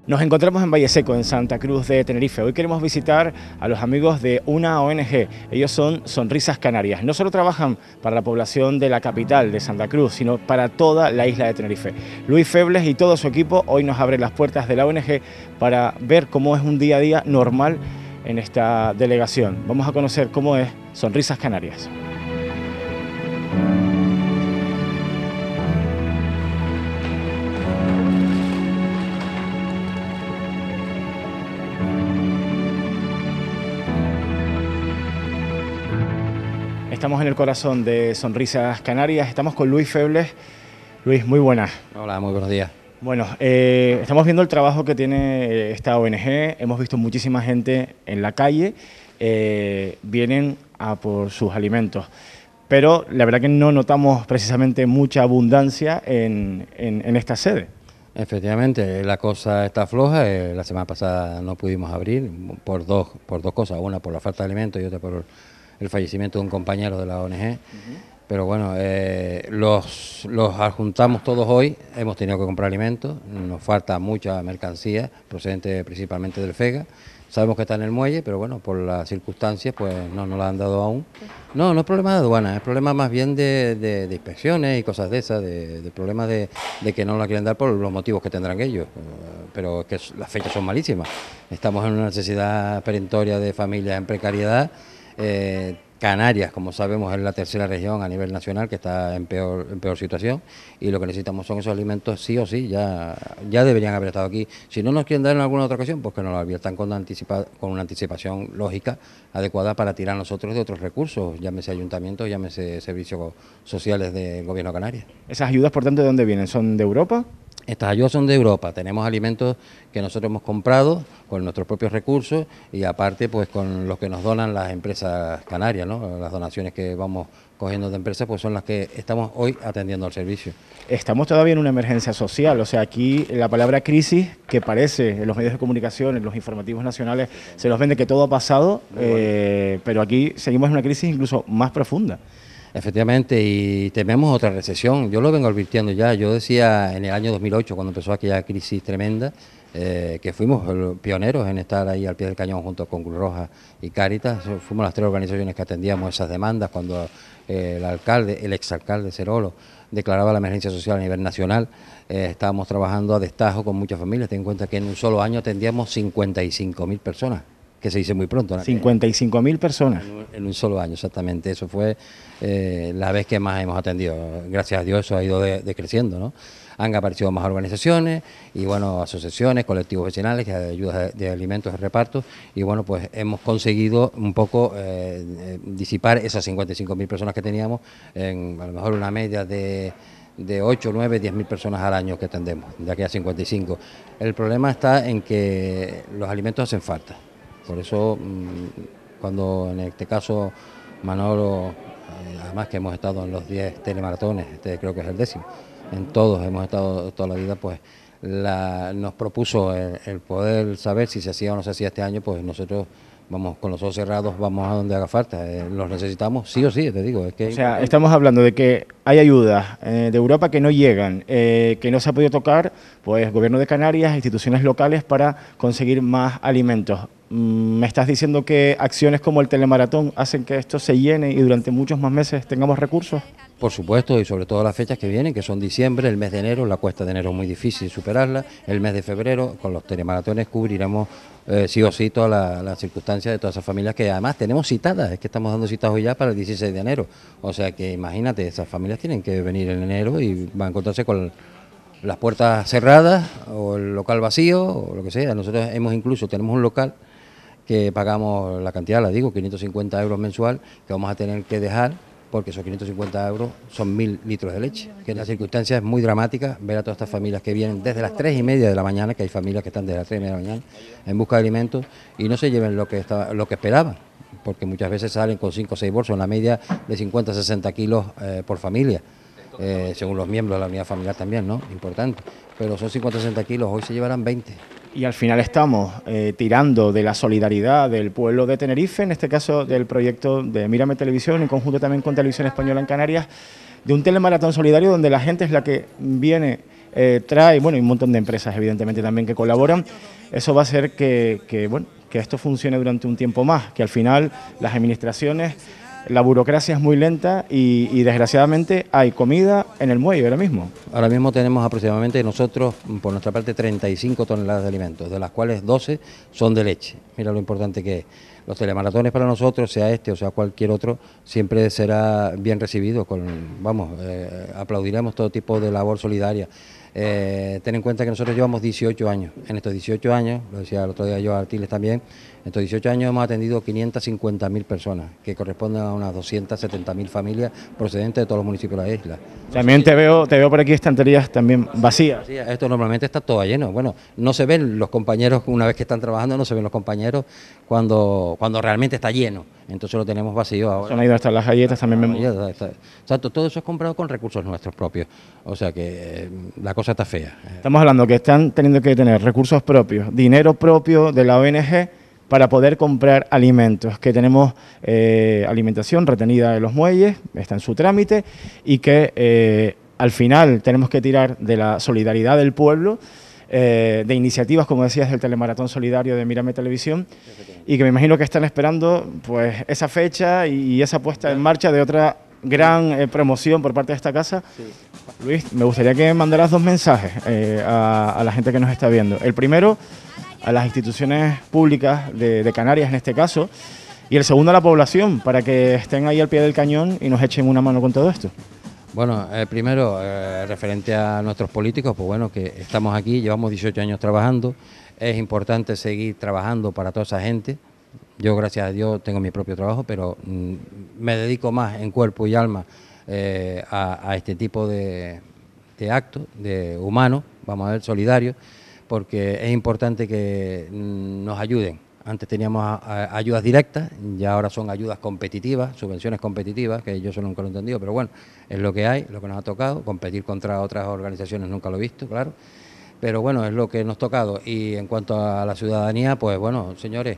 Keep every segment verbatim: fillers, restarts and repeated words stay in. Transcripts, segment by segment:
Nos encontramos en Valle Seco, en Santa Cruz de Tenerife. Hoy queremos visitar a los amigos de una O N Ge. Ellos son Sonrisas Canarias. No solo trabajan para la población de la capital de Santa Cruz, sino para toda la isla de Tenerife. Luis Febles y todo su equipo hoy nos abren las puertas de la O N Ge para ver cómo es un día a día normal en esta delegación. Vamos a conocer cómo es Sonrisas Canarias. Estamos en el corazón de Sonrisas Canarias, estamos con Luis Febles. Luis, muy buenas. Hola, muy buenos días. Bueno, eh, estamos viendo el trabajo que tiene esta O N Ge, hemos visto muchísima gente en la calle, eh, vienen a por sus alimentos, pero la verdad que no notamos precisamente mucha abundancia en, en, en esta sede. Efectivamente, la cosa está floja. Eh, la semana pasada no pudimos abrir por dos, por dos cosas, una por la falta de alimentos y otra por el fallecimiento de un compañero de la O N Ge. Uh-huh. Pero bueno, eh, los, los adjuntamos todos hoy, hemos tenido que comprar alimentos, nos falta mucha mercancía procedente principalmente del FEGA. Sabemos que está en el muelle, pero bueno, por las circunstancias pues no nos la han dado aún. No, no es problema de aduana, es problema más bien de, de, de inspecciones y cosas de esas, de, de problemas de, de que no la quieren dar por los motivos que tendrán ellos. Pero es que las fechas son malísimas. Estamos en una necesidad perentoria de familias en precariedad. Eh, Canarias, como sabemos, es la tercera región a nivel nacional que está en peor, en peor situación, y lo que necesitamos son esos alimentos sí o sí, ya, ya deberían haber estado aquí. Si no nos quieren dar en alguna otra ocasión, pues que nos lo adviertan con, anticipa, con una anticipación lógica, adecuada para tirar nosotros de otros recursos, llámese ayuntamientos, llámese servicios sociales del Gobierno de Canarias. ¿Esas ayudas, por tanto, de dónde vienen? ¿Son de Europa? Estas ayudas son de Europa, tenemos alimentos que nosotros hemos comprado con nuestros propios recursos y aparte pues con los que nos donan las empresas canarias, ¿no? Las donaciones que vamos cogiendo de empresas pues son las que estamos hoy atendiendo al servicio. Estamos todavía en una emergencia social, o sea, aquí la palabra crisis, que parece en los medios de comunicación, en los informativos nacionales, se nos vende que todo ha pasado, eh, pero aquí seguimos en una crisis incluso más profunda. Efectivamente, y tememos otra recesión. Yo lo vengo advirtiendo ya. Yo decía en el año dos mil ocho, cuando empezó aquella crisis tremenda, eh, que fuimos pioneros en estar ahí al pie del cañón junto con Cruz Roja y Cáritas. Fuimos las tres organizaciones que atendíamos esas demandas cuando eh, el alcalde, el exalcalde Cerolo, declaraba la emergencia social a nivel nacional. Eh, estábamos trabajando a destajo con muchas familias. Ten en cuenta que en un solo año atendíamos cincuenta y cinco mil personas. Que se dice muy pronto, ¿no? cincuenta y cinco mil personas. En un, en un solo año, exactamente. Eso fue eh, la vez que más hemos atendido. Gracias a Dios eso ha ido decreciendo, ¿no? Han aparecido más organizaciones y, bueno, asociaciones, colectivos vecinales, que ayudas de, de alimentos, de reparto. Y, bueno, pues hemos conseguido un poco eh, disipar esas cincuenta y cinco mil personas que teníamos en, a lo mejor, una media de... de ocho, nueve, diez mil personas al año que atendemos, de aquí a cincuenta y cinco. El problema está en que los alimentos hacen falta. Por eso, cuando en este caso Manolo, además que hemos estado en los diez telemaratones, este creo que es el décimo, en todos hemos estado toda la vida, pues la, nos propuso el, el poder saber si se hacía o no se hacía este año, pues nosotros vamos con los ojos cerrados, vamos a donde haga falta, eh, los necesitamos sí o sí, te digo. Es que o sea, estamos hablando de que hay ayudas eh, de Europa que no llegan, eh, que no se ha podido tocar, pues Gobierno de Canarias, instituciones locales para conseguir más alimentos. ¿Me estás diciendo que acciones como el telemaratón hacen que esto se llene y durante muchos más meses tengamos recursos? Por supuesto, y sobre todo las fechas que vienen, que son diciembre, el mes de enero, la cuesta de enero es muy difícil superarla, el mes de febrero, con los telemaratones cubriremos eh, sí o sí todas las la circunstancias de todas esas familias que además tenemos citadas, es que estamos dando citas hoy ya para el dieciséis de enero, o sea que imagínate, esas familias tienen que venir en enero y van a encontrarse con las puertas cerradas o el local vacío o lo que sea. Nosotros hemos incluso, tenemos un local que pagamos la cantidad, la digo, quinientos cincuenta euros mensual, que vamos a tener que dejar, porque esos quinientos cincuenta euros son mil litros de leche. Que en la circunstancia es muy dramática ver a todas estas familias que vienen desde las tres y media de la mañana, que hay familias que están desde las tres y media de la mañana en busca de alimentos y no se lleven lo que, estaba, lo que esperaban, porque muchas veces salen con cinco o seis bolsos, una media de cincuenta a sesenta kilos eh, por familia. Eh, según los miembros de la unidad familiar también, ¿no? Importante. Pero son cincuenta a sesenta kilos, hoy se llevarán veinte. Y al final estamos eh, tirando de la solidaridad del pueblo de Tenerife, en este caso del proyecto de Mírame Televisión, en conjunto también con Televisión Española en Canarias, de un telemaratón solidario donde la gente es la que viene eh, trae, bueno, y un montón de empresas evidentemente también que colaboran, eso va a hacer que, que, bueno, que esto funcione durante un tiempo más, que al final las administraciones, la burocracia es muy lenta y, y desgraciadamente hay comida en el muelle ahora mismo. Ahora mismo tenemos aproximadamente nosotros, por nuestra parte, treinta y cinco toneladas de alimentos, de las cuales doce son de leche. Mira lo importante que es. Los telemaratones para nosotros, sea este o sea cualquier otro, siempre será bien recibido. Con, vamos, eh, aplaudiremos todo tipo de labor solidaria. Eh, ten en cuenta que nosotros llevamos dieciocho años. En estos dieciocho años, lo decía el otro día yo a Artiles también, en estos dieciocho años hemos atendido quinientas cincuenta mil personas, que corresponden a unas doscientas setenta mil familias procedentes de todos los municipios de la isla. También te veo, te veo por aquí estanterías también vacías. Esto normalmente está todo lleno. Bueno, no se ven los compañeros una vez que están trabajando, no se ven los compañeros cuando, cuando realmente está lleno. Entonces lo tenemos vacío ahora. Son ahí donde están las galletas también. Exacto, todo eso es comprado con recursos nuestros propios. O sea que eh, la cosa está fea. Estamos hablando que están teniendo que tener recursos propios, dinero propio de la O N G para poder comprar alimentos, que tenemos eh, alimentación retenida en los muelles, está en su trámite, y que eh, al final tenemos que tirar de la solidaridad del pueblo, eh, de iniciativas, como decías, del telemaratón solidario de Mírame Televisión, y que me imagino que están esperando pues esa fecha y esa puesta en marcha de otra gran eh, promoción por parte de esta casa. Sí. Luis, me gustaría que mandaras dos mensajes eh, a, a la gente que nos está viendo. El primero, a las instituciones públicas de, de Canarias en este caso, y el segundo a la población, para que estén ahí al pie del cañón y nos echen una mano con todo esto. Bueno, eh, primero, eh, referente a nuestros políticos, pues bueno, que estamos aquí, llevamos dieciocho años trabajando, es importante seguir trabajando para toda esa gente. Yo, gracias a Dios, tengo mi propio trabajo, pero mm, me dedico más en cuerpo y alma eh, a, a este tipo de, de actos, de humanos, vamos a ver, solidarios, porque es importante que nos ayuden. Antes teníamos a, a, ayudas directas, y ahora son ayudas competitivas, subvenciones competitivas, que yo eso nunca lo he entendido, pero bueno, es lo que hay, lo que nos ha tocado. Competir contra otras organizaciones nunca lo he visto, claro, pero bueno, es lo que nos ha tocado. Y en cuanto a la ciudadanía, pues bueno, señores,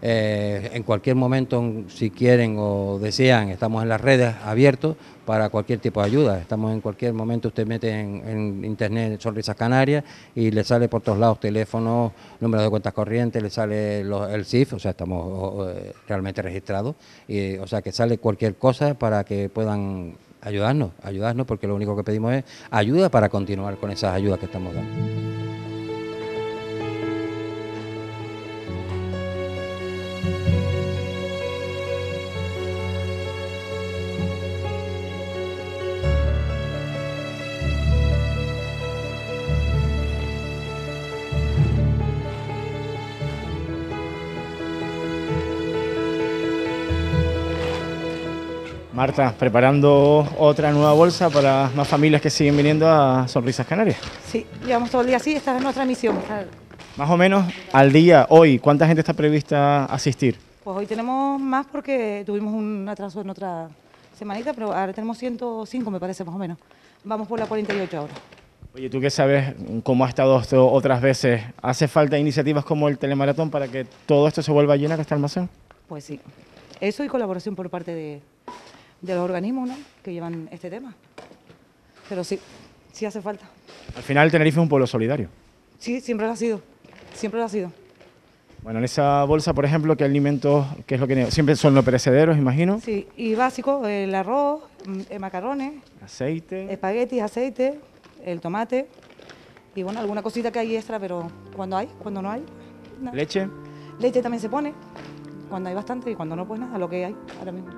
Eh, en cualquier momento, si quieren o desean, estamos en las redes abiertos para cualquier tipo de ayuda. Estamos en cualquier momento, usted mete en, en internet Sonrisas Canarias y le sale por todos lados teléfonos, números de cuentas corrientes, le sale los, el C I F, o sea, estamos o, eh, realmente registrados, y, o sea, que sale cualquier cosa para que puedan ayudarnos, ayudarnos, porque lo único que pedimos es ayuda para continuar con esas ayudas que estamos dando. Marta, preparando otra nueva bolsa para más familias que siguen viniendo a Sonrisas Canarias. Sí, llevamos todo el día así, esta es nuestra misión. Más o menos al día, hoy, ¿cuánta gente está prevista asistir? Pues hoy tenemos más porque tuvimos un atraso en otra semanita, pero ahora tenemos ciento cinco, me parece, más o menos. Vamos por la cuarenta y ocho ahora. Oye, ¿tú qué sabes cómo ha estado esto otras veces? ¿Hace falta iniciativas como el telemaratón para que todo esto se vuelva a llenar este almacén? Pues sí, eso y colaboración por parte de... de los organismos, ¿no?, que llevan este tema. Pero sí, sí hace falta. Al final Tenerife es un pueblo solidario. Sí, siempre lo ha sido, siempre lo ha sido. Bueno, en esa bolsa, por ejemplo, ¿qué alimentos, qué es lo que siempre son los perecederos, imagino? Sí, y básico, el arroz, el macarrones, aceite, espaguetis, aceite, el tomate y bueno, alguna cosita que hay extra, pero cuando hay, cuando no hay, nada. Leche. Leche también se pone, cuando hay bastante y cuando no, pues nada, lo que hay ahora mismo.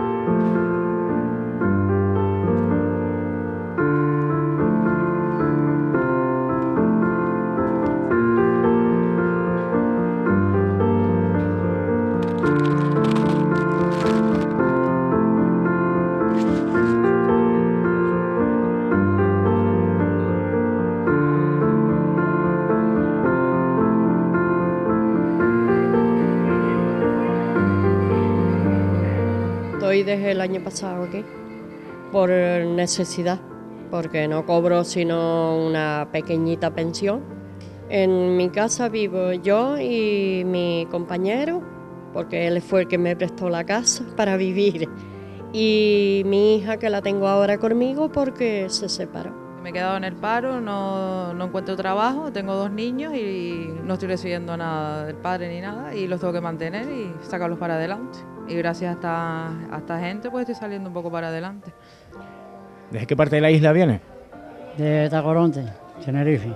Estoy desde el año pasado aquí, por necesidad, porque no cobro sino una pequeñita pensión. En mi casa vivo yo y mi compañero, porque él fue el que me prestó la casa para vivir, y mi hija, que la tengo ahora conmigo porque se separó. me he quedado en el paro, no, no encuentro trabajo, tengo dos niños y no estoy recibiendo nada del padre ni nada y los tengo que mantener y sacarlos para adelante. Y gracias a esta, a esta gente pues estoy saliendo un poco para adelante. ¿Desde qué parte de la isla viene? De Tacoronte, Tenerife.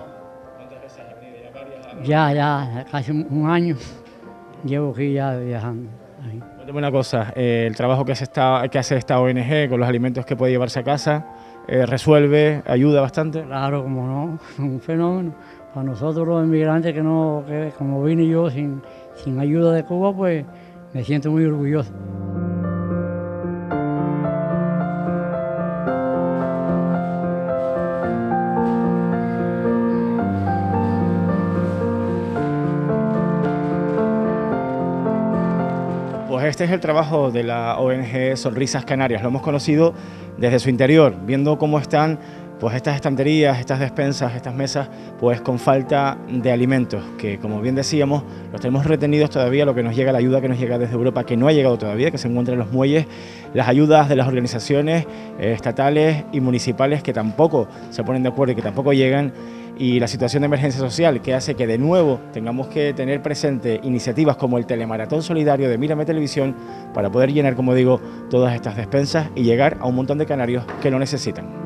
Ya, ya, casi un año llevo aquí ya viajando. Ahí. Cuéntame una cosa, eh, el trabajo que, se está, que hace esta O N G con los alimentos que puede llevarse a casa, eh, ¿resuelve, ayuda bastante? Claro, como no, un fenómeno. Para nosotros los inmigrantes que no, que como vine yo sin, sin ayuda de Cuba, pues me siento muy orgulloso. Pues este es el trabajo de la O N G Sonrisas Canarias. Lo hemos conocido desde su interior, viendo cómo están pues estas estanterías, estas despensas, estas mesas, pues con falta de alimentos, que como bien decíamos, los tenemos retenidos todavía, lo que nos llega, la ayuda que nos llega desde Europa, que no ha llegado todavía, que se encuentra en los muelles, las ayudas de las organizaciones eh, estatales y municipales que tampoco se ponen de acuerdo y que tampoco llegan, y la situación de emergencia social que hace que de nuevo tengamos que tener presente iniciativas como el Telemaratón Solidario de Mírame Televisión para poder llenar, como digo, todas estas despensas y llegar a un montón de canarios que lo necesitan.